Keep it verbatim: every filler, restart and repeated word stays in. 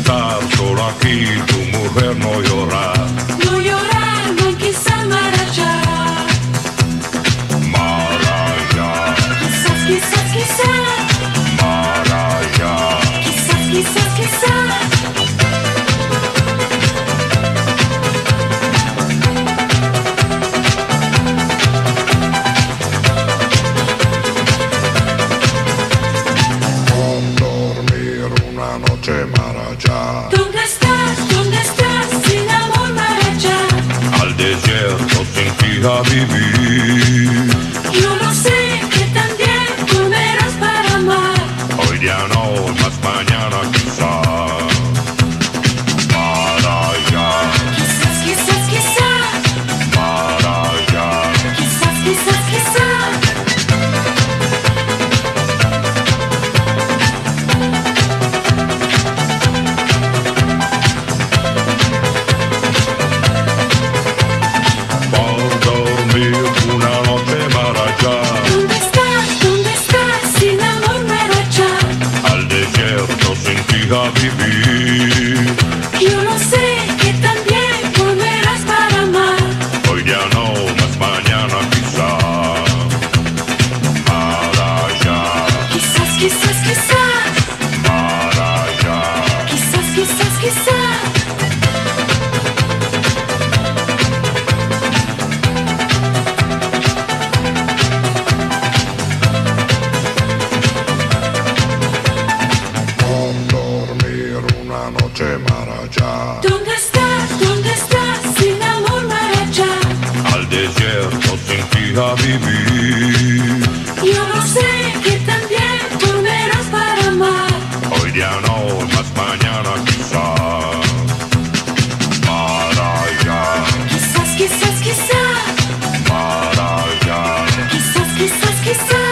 estar solo aquí, tu mujer no llorar. No llorar, no quizá marachar. Maraya, Quizás, quizás, quizás. Maraya, Quizás, quizás, quizás. noche marachá. ¿Dónde estás? ¿Dónde estás? Sin amor marachá. Al desierto sin fija vivir. Yo no sé que también volverás para amar. Hoy ya no, más mañana quizás. Marachá. Quizás, quizás, quizás. Marachá. Quizás, quizás, quizás. Una noche marachá. ¿Dónde estás? ¿Dónde estás? Sin amor marachá. Al desierto sin fija vivir. Yo no sé que también volverás para amar. Hoy ya no, más mañana quizás. Marachá. Quizás, quizás, quizás. Marachá. Quizás, quizás, quizás. Una noche marachá. ¿Dónde estás? ¿Dónde estás? Sin amor marachá. Al desierto sin fija vivir. Yo no sé que también volverás para amar. Hoy ya no, más mañana quizás. Marachá. Quizás, quizás, quizás. Marachá. Quizás, quizás, quizás.